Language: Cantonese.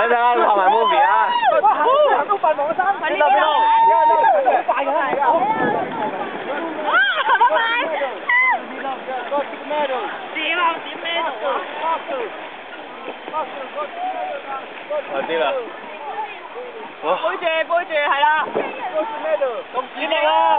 陣間拍埋 movie 啊！ 都笨黃衫， 邊度？ 好快㗎啦！ 拜拜。點啊？點咩度啊？ 我知啦。 背住，係啦。 咁指定啦！